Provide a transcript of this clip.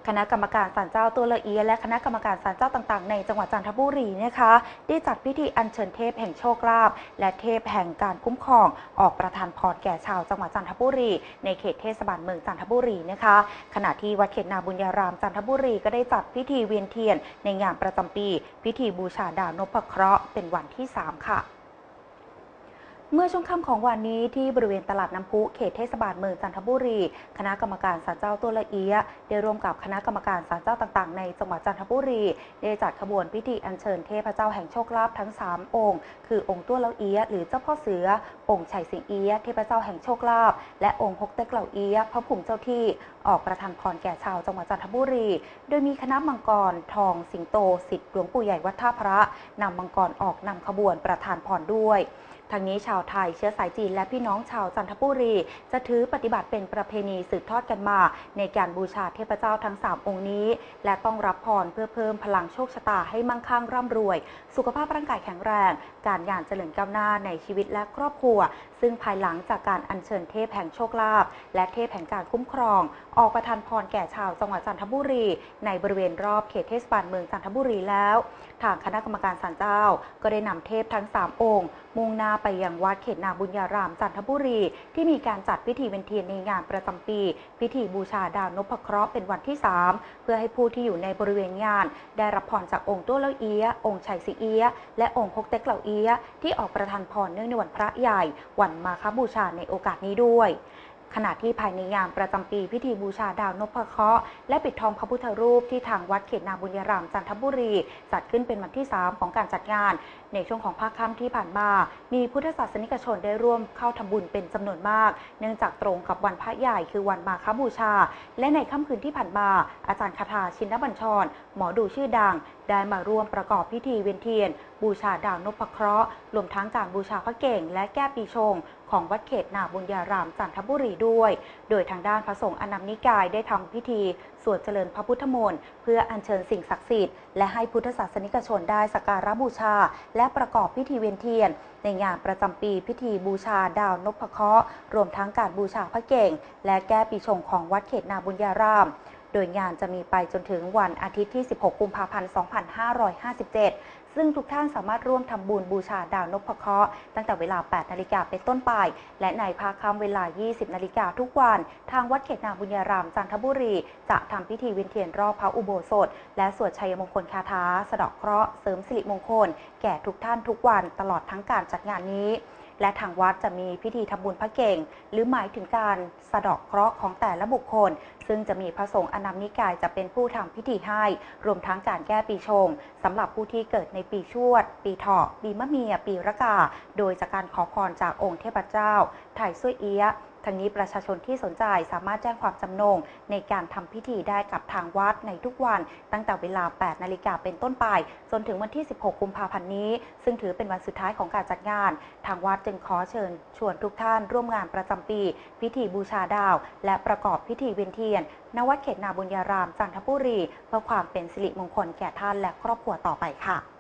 คณะกรรมการศาลเจ้าตัวละเอียและคณะกรรมการศาลเจ้าต่างๆในจังหวัดจันทบุรีนะคะได้จัดพิธีอัญเชิญเทพแห่งโชคลาภและเทพแห่งการคุ้มครองออกประทานพรแก่ชาวจังหวัดจันทบุรีในเขตเทศบาลเมืองจันทบุรีนะคะขณะที่วัดเขตนาบุญญารามจันทบุรีก็ได้จัดพิธีเวียนเทียนในงานประจำปีพิธีบูชาดาวนพเคราะห์เป็นวันที่3ค่ะเมื่อช่วงค่ำของวันนี้ที่บริเวณตลาดน้ำพุเขตเทศบาลเมืองจันทบุรีคณะกรรมการศาลเจ้าตัวละเอียได้ร่วมกับคณะกรรมการศาลเจ้าต่างๆในจังหวัดจันทบุรีได้จัดขบวนพิธีอัญเชิญเทพเจ้าแห่งโชคลาภทั้ง3องค์คือองค์ตัวละเอียหรือเจ้าพ่อเสือองค์ไฉสิงเอียเทพเจ้าแห่งโชคลาภและองค์ฮกเต็กเหล่าเอียพระภูมิเจ้าที่ออกประทานพรแก่ชาวจังหวัดจันทบุรีโดยมีคณะมังกรทองสิงโตศิษย์หลวงปู่ใหญ่วัดท่าพระนำมังกรออกนำขบวนประทานพรด้วยทางนี้ชาวไทยเชื้อสายจีนและพี่น้องชาวจันทบุรีจะถือปฏิบัติเป็นประเพณีสืบทอดกันมาในการบูชาเทพเจ้าทั้ง3องค์นี้และต้องรับพรเพื่อเพิ่มพลังโชคชะตาให้มั่งคั่งร่ำรวยสุขภาพร่างกายแข็งแรงการงานเจริญก้าวหน้าในชีวิตและครอบครัวซึ่งภายหลังจากการอัญเชิญเทพแห่งโชคลาภและเทพแห่งการคุ้มครองออกประทานพรแก่ชาวจังหวัดจันทบุรีในบริเวณรอบเขตเทศบาลเมืองจันทบุรีแล้วทางคณะกรรมการศาลเจ้าก็ได้นำเทพทั้ง3องค์มุ่งหน้าไปยังวัดเขตนาบุญญารามจันทบุรีที่มีการจัดพิธีเวียนเทียนในงานประจำปีพิธีบูชาดาวนพเคราะห์เป็นวันที่3เพื่อให้ผู้ที่อยู่ในบริเวณงานได้รับพรจากองค์ตัวเล่าเอียะองค์ไฉสิงเอียะและองค์ฮกเต็กเหล่าเอียะที่ออกประทานพรเนื่องในวันพระใหญ่วันมาฆบูชาในโอกาสนี้ด้วยขณะที่ภายในงานประจำปีพิธีบูชาดาวนพเคราะห์และปิดทองพระพุทธรูปที่ทางวัดเขตนาบุญญารามจันทบุรีจัดขึ้นเป็นวันที่3ของการจัดงานในช่วงของภาคค่ำที่ผ่านมามีพุทธศาสนิกชนได้ร่วมเข้าทำบุญเป็นจำนวนมากเนื่องจากตรงกับวันพระใหญ่คือวันมาฆบูชาและในค่ำคืนที่ผ่านมาอาจารย์คาถาชินบัญชรหมอดูชื่อดังได้มาร่วมประกอบพิธีเวียนเทียนบูชาดาวนพเคราะห์รวมทั้งการบูชาพระเก่งและแก้ปีชงของวัดเขตนาบุญญารามจันทบุรีด้วยโดยทางด้านพระสงฆ์อนัมนิกายได้ทำพิธีสวดเจริญพระพุทธมนต์เพื่ออัญเชิญสิ่งศักดิ์สิทธิ์และให้พุทธศาสนิกชนได้สักการะบูชาและประกอบพิธีเวียนเทียนในงานประจำปีพิธีบูชาดาวนพเคราะห์รวมทั้งการบูชาพระเก่งและแก้ปีชงของวัดเขตนาบุญญารามโดยงานจะมีไปจนถึงวันอาทิตย์ที่16กุมภาพันธ์2557ซึ่งทุกท่านสามารถร่วมทำบุญบูชาดาวนพเคราะห์ตั้งแต่เวลา 8 นาฬิกาเป็นต้นไปและในภาคค่ำเวลา 20 นาฬิกาทุกวันทางวัดเขตนาบุญญารามจันทบุรีจะทำพิธีเวียนเทียนรอบพระอุโบสถและสวดชัยมงคลคาถาสะเดาะเคราะห์เสริมสิริมงคลแก่ทุกท่านทุกวันตลอดทั้งการจัดงานนี้และทางวัดจะมีพิธีทำบุญพระเก่งหรือหมายถึงการสะเดาะเคราะห์ของแต่ละบุคคลซึ่งจะมีพระสงฆ์อนัมนิกายจะเป็นผู้ทำพิธีให้รวมทั้งการแก้ปีชงสำหรับผู้ที่เกิดในปีชวดปีเถาะปีมะเมียปีระกาโดยจากการขอพรจากองค์เทพเจ้าไถ่ซุยเอียะทั้งนี้ประชาชนที่สนใจสามารถแจ้งความจำนงในการทำพิธีได้กับทางวัดในทุกวันตั้งแต่เวลา 8 นาฬิกาเป็นต้นไปจนถึงวันที่ 16 กุมภาพันธ์นี้ซึ่งถือเป็นวันสุดท้ายของการจัดงานทางวัดจึงขอเชิญชวนทุกท่านร่วมงานประจำปีพิธีบูชาดาวและประกอบพิธีเวียนเทียนณวัดเขตนาบุญญารามจันทบุรีเพื่อความเป็นสิริมงคลแก่ท่านและครอบครัวต่อไปค่ะ